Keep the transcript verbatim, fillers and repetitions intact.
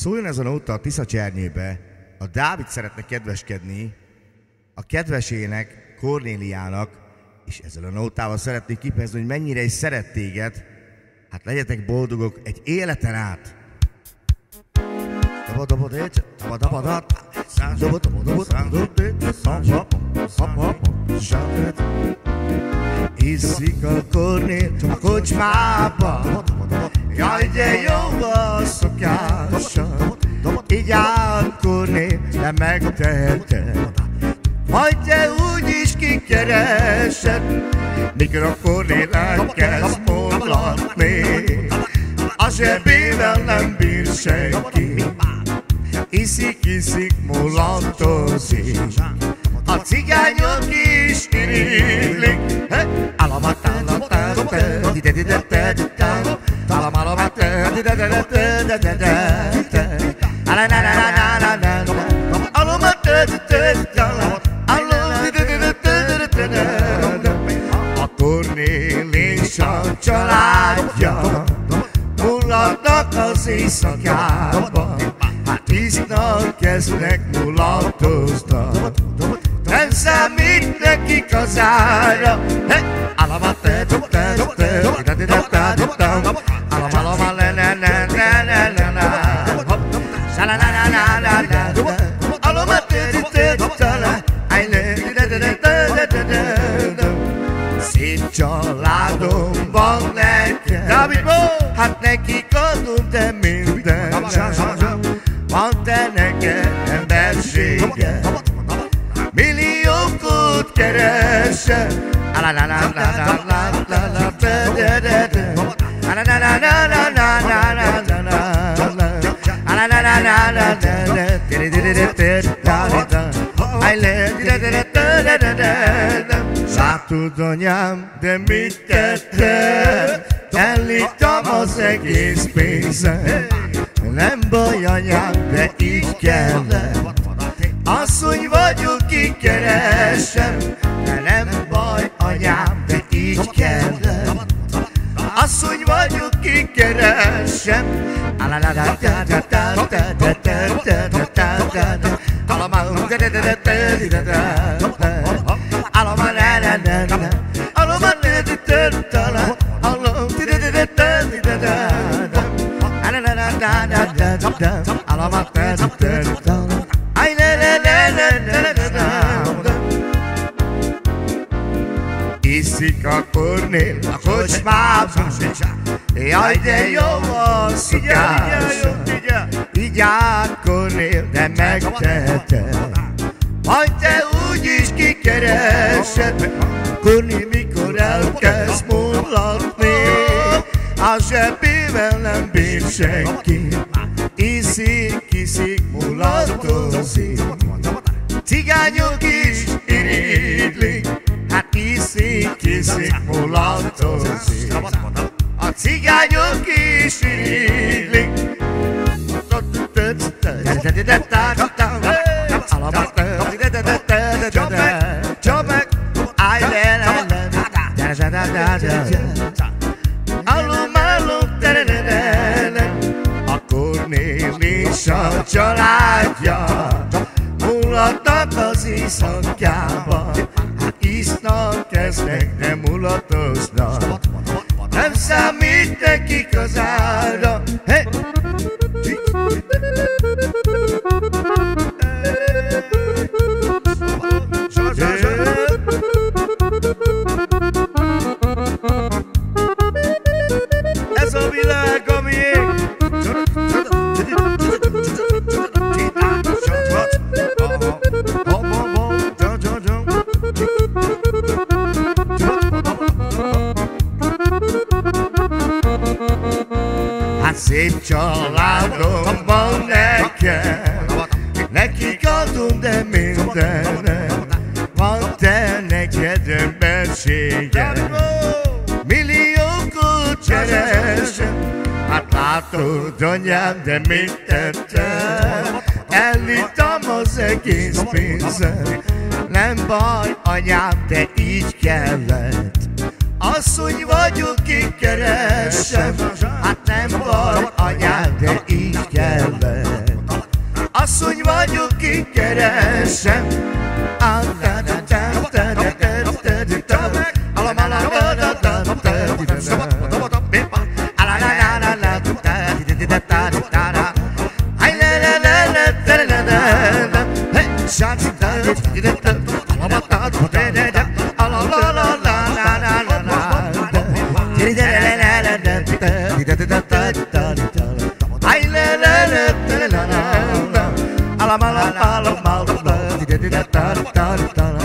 Szóljon ez a nóta a Tisza csernyébe. A Dávid szeretne kedveskedni a kedvesének, Kornéliának, és ezzel a nótával szeretnék kifejezni, hogy mennyire is szeret téged. Hát legyetek boldogok egy életen át. Iszik a Kornél a kocsmába, jaj, de jó a szokása. Így áll Kornél, de megteheted, majd te úgyis kikeresed. Mikor a Kornél elkezd mollatni, a zsebével nem bír senki. Iszik, iszik, mulattozik, a cigányok is irigylik. A Kornél és a családja mulatnak az éjszakába. Hát isznak, kezdnek, mulattoznak, nem számít nekik az ára. Szép családomban nekem, hát nekik adom, de minden. Van te neked emberséged, milliókot keresel. Látod anyám, de mit tettem? Elittam az egész pénzem. Nem baj anyám, de így kellett. Asszony vagyok, kikeresem, de nem baj anyám, de így kellett. Asszony vagyok, kikeresem. Iszik a Kornél a kocsmában, jaj, de jó a szokása. Így áll Kornél, de megteheted, majd te úgyis kikeresed. Kornél mikor elkezd mulatni, a zsebével nem bír senki. Iszik, iszik, mulattozik, cigányok is irigylik. Hát iszik, iszik, mulattozik, a cigányok is irigylik. A Kornél és a családja mulatnak az éjszakába. Isznak, kezdnek, de mulattoznak, nem számít nekik az ára. Hey! Ez a világ, amiénk. Hát szép családomban nekem, nekik adom, de mindenem. Van te neked emberséged, milliókot keresem. Hát látod anyám, de mit tettem? Elittam az egész pénzem. Nem baj anyám, de így kellett. Asszony vagyok, kikeresem, hát nem baj anyám, de így kellett. keresem. Ala